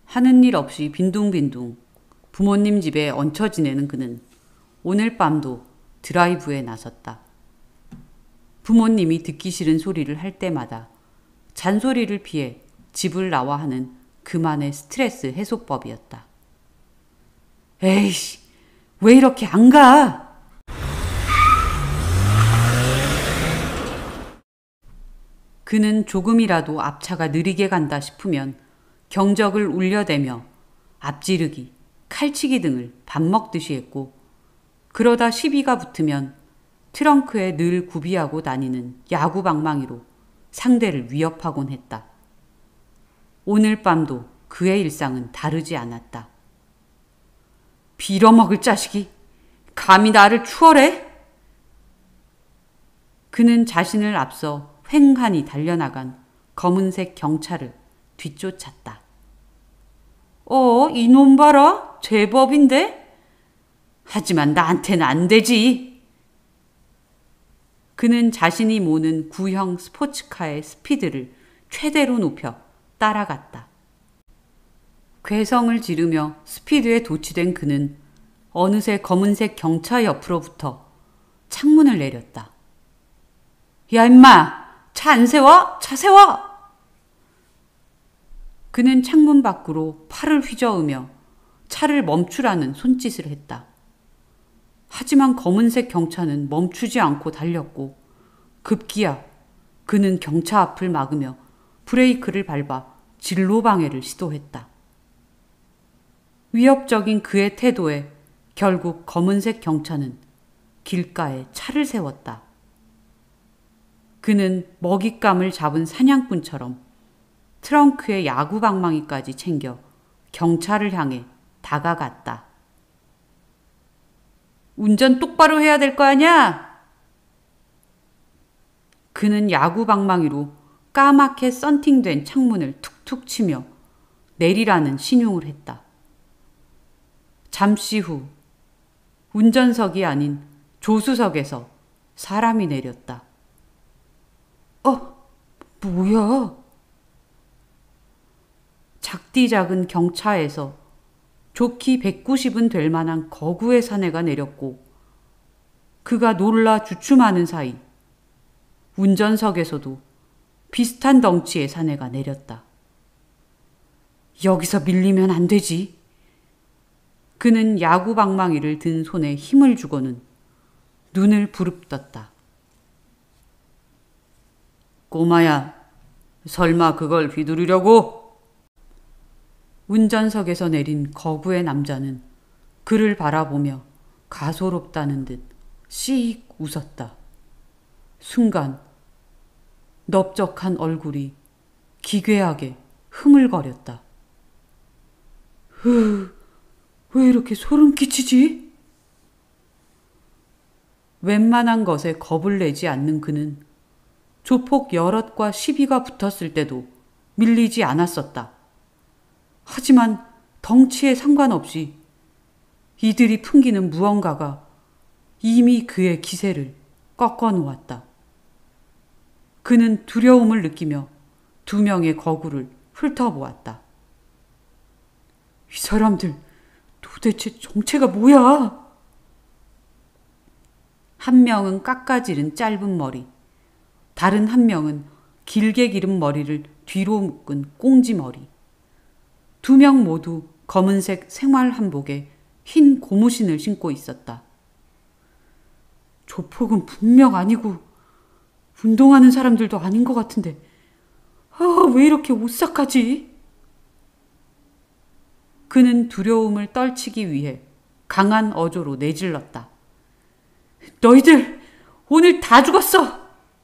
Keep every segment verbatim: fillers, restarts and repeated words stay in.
하는 일 없이 빈둥빈둥 부모님 집에 얹혀 지내는 그는 오늘 밤도 드라이브에 나섰다. 부모님이 듣기 싫은 소리를 할 때마다 잔소리를 피해 집을 나와 하는 그만의 스트레스 해소법이었다. 에이씨, 왜 이렇게 안 가? 그는 조금이라도 앞차가 느리게 간다 싶으면 경적을 울려대며 앞지르기, 칼치기 등을 밥 먹듯이 했고, 그러다 시비가 붙으면 트렁크에 늘 구비하고 다니는 야구 방망이로 상대를 위협하곤 했다. 오늘 밤도 그의 일상은 다르지 않았다. 빌어먹을 자식이 감히 나를 추월해? 그는 자신을 앞서 횡하니 달려나간 검은색 경찰을 뒤쫓았다. 어, 이놈 봐라. 제법인데? 하지만 나한테는 안 되지. 그는 자신이 모는 구형 스포츠카의 스피드를 최대로 높여 따라갔다. 괴성을 지르며 스피드에 도취된 그는 어느새 검은색 경차 옆으로부터 창문을 내렸다. 야 임마! 차 안 세워? 차 세워! 그는 창문 밖으로 팔을 휘저으며 차를 멈추라는 손짓을 했다. 하지만 검은색 경차는 멈추지 않고 달렸고 급기야 그는 경차 앞을 막으며 브레이크를 밟아 진로 방해를 시도했다. 위협적인 그의 태도에 결국 검은색 경차는 길가에 차를 세웠다. 그는 먹잇감을 잡은 사냥꾼처럼 트렁크에 야구 방망이까지 챙겨 경찰을 향해 다가갔다. 운전 똑바로 해야 될 거 아냐? 그는 야구 방망이로 까맣게 썬팅된 창문을 툭툭 치며 내리라는 신용을 했다. 잠시 후 운전석이 아닌 조수석에서 사람이 내렸다. 어, 뭐야? 작디 작은 경차에서 좋기 백구십은 될 만한 거구의 사내가 내렸고 그가 놀라 주춤하는 사이 운전석에서도 비슷한 덩치의 사내가 내렸다. 여기서 밀리면 안 되지. 그는 야구 방망이를 든 손에 힘을 주고는 눈을 부릅떴다. 꼬마야, 설마 그걸 휘두르려고? 운전석에서 내린 거구의 남자는 그를 바라보며 가소롭다는 듯 씩 웃었다. 순간 넓적한 얼굴이 기괴하게 흐물거렸다. 흐, 왜 이렇게 소름 끼치지? 웬만한 것에 겁을 내지 않는 그는 조폭 여럿과 시비가 붙었을 때도 밀리지 않았었다. 하지만 덩치에 상관없이 이들이 풍기는 무언가가 이미 그의 기세를 꺾어 놓았다. 그는 두려움을 느끼며 두 명의 거구를 훑어보았다. 이 사람들 도대체 정체가 뭐야? 한 명은 깎아지른 짧은 머리, 다른 한 명은 길게 기른 머리를 뒤로 묶은 꽁지 머리. 두 명 모두 검은색 생활 한복에 흰 고무신을 신고 있었다. 조폭은 분명 아니고 운동하는 사람들도 아닌 것 같은데 아, 왜 이렇게 오싹하지? 그는 두려움을 떨치기 위해 강한 어조로 내질렀다. 너희들 오늘 다 죽었어!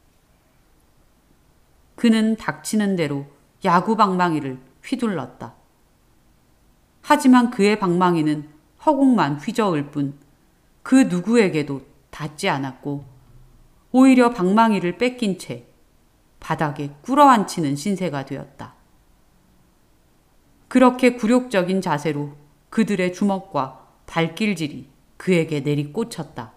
그는 닥치는 대로 야구 방망이를 휘둘렀다. 하지만 그의 방망이는 허공만 휘저을 뿐 그 누구에게도 닿지 않았고 오히려 방망이를 뺏긴 채 바닥에 꿇어앉히는 신세가 되었다. 그렇게 굴욕적인 자세로 그들의 주먹과 발길질이 그에게 내리꽂혔다.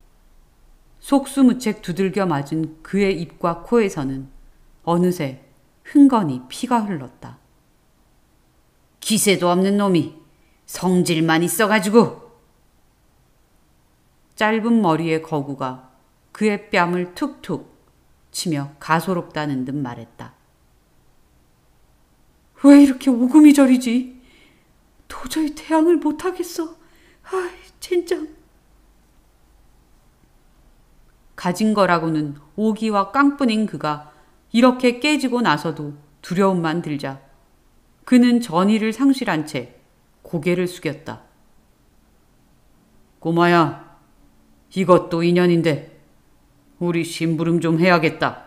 속수무책 두들겨 맞은 그의 입과 코에서는 어느새 흥건히 피가 흘렀다. 기세도 없는 놈이 성질만 있어가지고. 짧은 머리의 거구가 그의 뺨을 툭툭 치며 가소롭다는 듯 말했다. 왜 이렇게 오금이 저리지? 도저히 태양을 못하겠어. 아이, 젠장. 가진 거라고는 오기와 깡뿐인 그가 이렇게 깨지고 나서도 두려움만 들자 그는 전의를 상실한 채 고개를 숙였다. 꼬마야, 이것도 인연인데 우리 심부름 좀 해야겠다.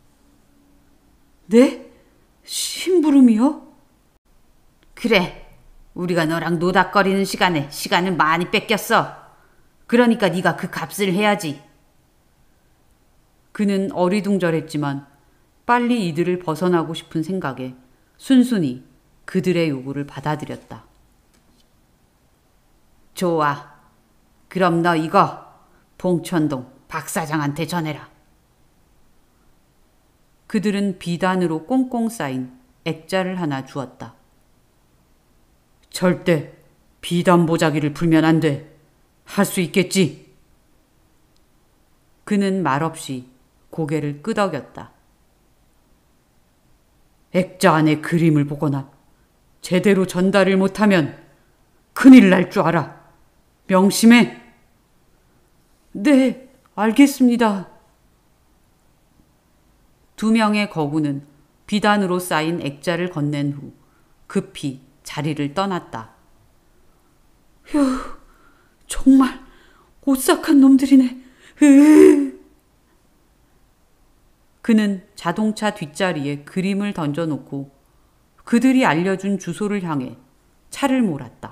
네? 심부름이요? 그래, 우리가 너랑 노닥거리는 시간에 시간을 많이 뺏겼어. 그러니까 네가 그 값을 해야지. 그는 어리둥절했지만 빨리 이들을 벗어나고 싶은 생각에 순순히 그들의 요구를 받아들였다. 좋아. 그럼 너 이거 봉천동 박 사장한테 전해라. 그들은 비단으로 꽁꽁 쌓인 액자를 하나 주었다. 절대 비단 보자기를 풀면 안 돼. 할 수 있겠지? 그는 말없이 고개를 끄덕였다. 액자 안에 그림을 보거나 제대로 전달을 못하면 큰일 날 줄 알아. 명심해. 네, 알겠습니다. 두 명의 거구는 비단으로 쌓인 액자를 건넨 후 급히 자리를 떠났다. 휴, 정말 오싹한 놈들이네. 으으. 그는 자동차 뒷자리에 그림을 던져놓고 그들이 알려준 주소를 향해 차를 몰았다.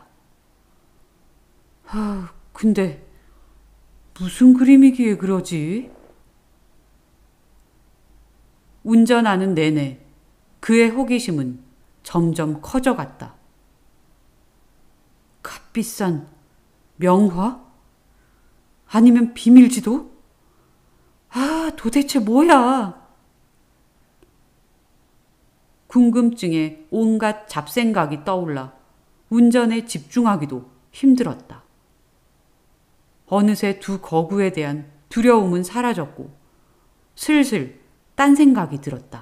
아, 근데 무슨 그림이기에 그러지? 운전하는 내내 그의 호기심은 점점 커져갔다. 값비싼 명화? 아니면 비밀지도? 아, 도대체 뭐야? 궁금증에 온갖 잡생각이 떠올라 운전에 집중하기도 힘들었다. 어느새 두 거구에 대한 두려움은 사라졌고 슬슬 딴 생각이 들었다.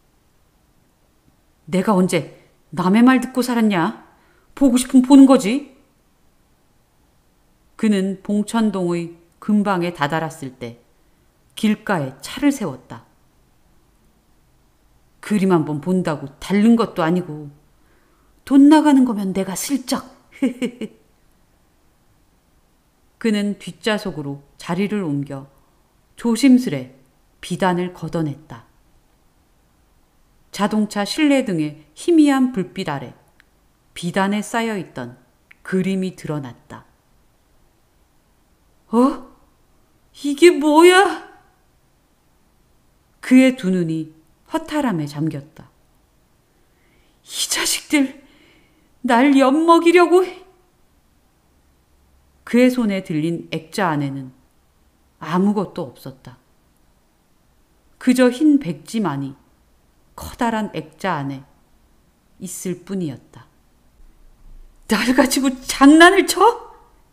내가 언제 남의 말 듣고 살았냐? 보고 싶으면 보는 거지. 그는 봉천동의 근방에 다다랐을 때 길가에 차를 세웠다. 그림 한번 본다고 다른 것도 아니고 돈 나가는 거면 내가 슬쩍. 그는 뒷좌석으로 자리를 옮겨 조심스레 비단을 걷어냈다. 자동차 실내등의 희미한 불빛 아래 비단에 쌓여있던 그림이 드러났다. 어? 이게 뭐야? 그의 두 눈이 허탈함에 잠겼다. 이 자식들, 날 엿먹이려고. 그의 손에 들린 액자 안에는 아무것도 없었다. 그저 흰 백지만이 커다란 액자 안에 있을 뿐이었다. 날 가지고 장난을 쳐?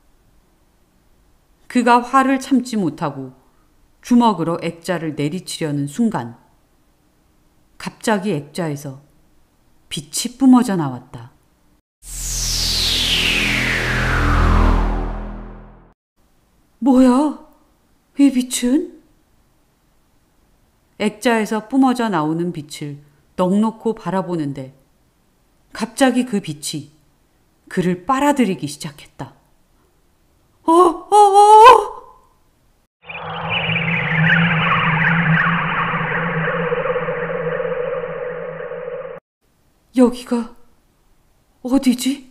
그가 화를 참지 못하고 주먹으로 액자를 내리치려는 순간 갑자기 액자에서 빛이 뿜어져 나왔다. 뭐야? 이 빛은? 액자에서 뿜어져 나오는 빛을 넋놓고 바라보는데 갑자기 그 빛이 그를 빨아들이기 시작했다. 어, 어, 어! 여기가 어디지?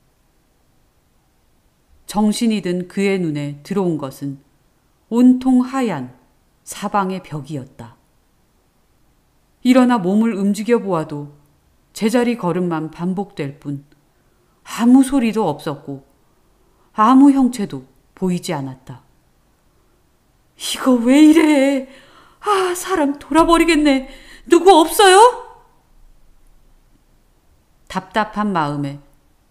정신이 든 그의 눈에 들어온 것은 온통 하얀 사방의 벽이었다. 일어나 몸을 움직여 보아도 제자리 걸음만 반복될 뿐 아무 소리도 없었고 아무 형체도 보이지 않았다. 이거 왜 이래? 아, 사람 돌아버리겠네. 누구 없어요? 답답한 마음에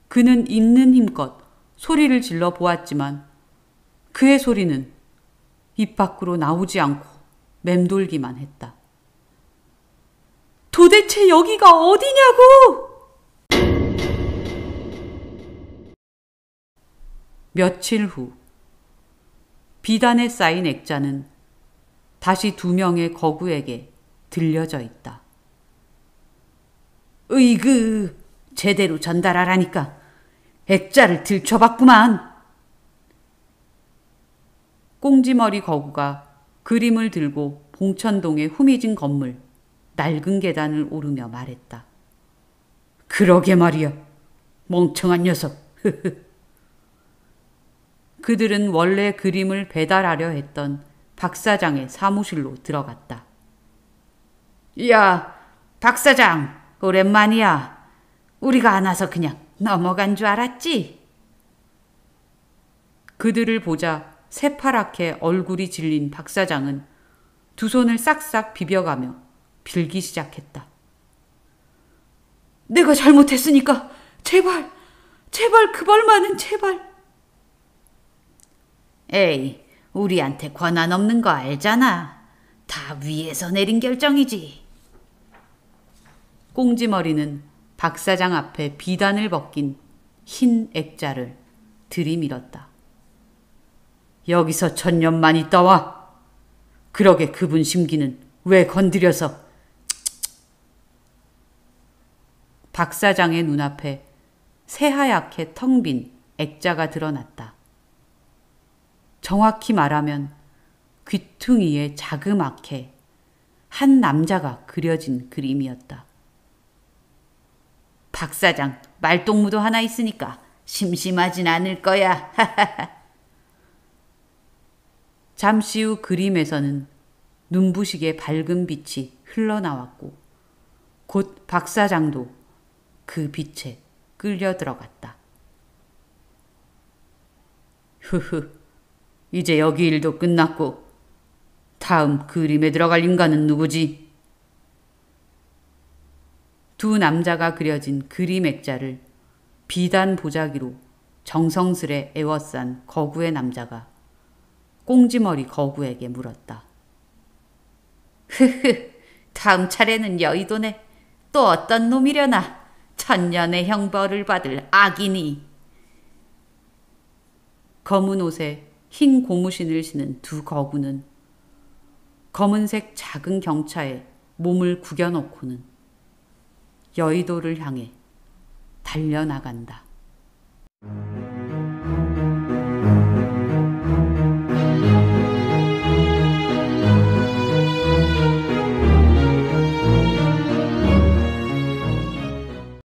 그는 있는 힘껏 소리를 질러 보았지만 그의 소리는 입 밖으로 나오지 않고 맴돌기만 했다. 도대체 여기가 어디냐고! 며칠 후 비단에 쌓인 액자는 다시 두 명의 거구에게 들려져 있다. 으이그, 제대로 전달하라니까 액자를 들춰봤구만. 꽁지머리 거구가 그림을 들고 봉천동의 후미진 건물 낡은 계단을 오르며 말했다. 그러게 말이야. 멍청한 녀석. 그들은 원래 그림을 배달하려 했던 박 사장의 사무실로 들어갔다. 야, 박 사장, 오랜만이야. 우리가 안 와서 그냥 넘어간 줄 알았지? 그들을 보자 새파랗게 얼굴이 질린 박 사장은 두 손을 싹싹 비벼가며 빌기 시작했다. 내가 잘못했으니까 제발, 제발 그 벌만은 제발. 에이, 우리한테 권한 없는 거 알잖아. 다 위에서 내린 결정이지. 꽁지머리는 박 사장 앞에 비단을 벗긴 흰 액자를 들이밀었다. 여기서 천년만 있다 와. 그러게 그분 심기는 왜 건드려서. 박 사장의 눈앞에 새하얗게 텅 빈 액자가 드러났다. 정확히 말하면 귀퉁이에 자그맣게 한 남자가 그려진 그림이었다. 박 사장, 말동무도 하나 있으니까 심심하진 않을 거야. 잠시 후 그림에서는 눈부시게 밝은 빛이 흘러나왔고 곧 박 사장도 그 빛에 끌려 들어갔다. 흐흐, 이제 여기 일도 끝났고 다음 그림에 들어갈 인간은 누구지? 두 남자가 그려진 그림 액자를 비단 보자기로 정성스레 에워싼 거구의 남자가 꽁지머리 거구에게 물었다. 흐흐, 다음 차례는 여의도네. 또 어떤 놈이려나. 천년의 형벌을 받을 악인이. 검은 옷에 흰 고무신을 신은 두 거구는 검은색 작은 경차에 몸을 구겨놓고는 여의도를 향해 달려나간다.